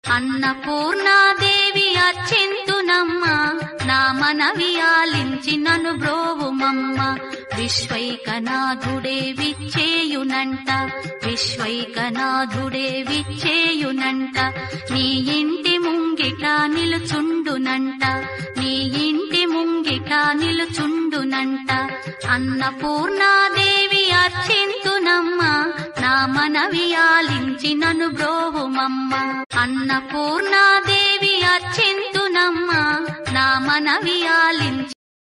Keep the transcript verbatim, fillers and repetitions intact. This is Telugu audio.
అన్నపూర్ణాదేవి అర్చింతునమ్మ, నా మనవి ఆలించి నను బ్రోవుమమ్మ. విశ్వైకనాథుడే విచ్చేయునంట, విశ్వైకనాథుడే విచ్చేయునంట. నీ ఇంటి ముంగిట నిలుచుండునంట, నీ ఇంటి ముంగిట నిలుచుండునంట. అన్నపూర్ణాదేవి అర్చింతునమ్మ, నా మనవి ఆలించి నను బ్రోవుమమ్మ. అన్నపూర్ణాదేవి అర్చింతునమ్మ, నా మనవి ఆలించి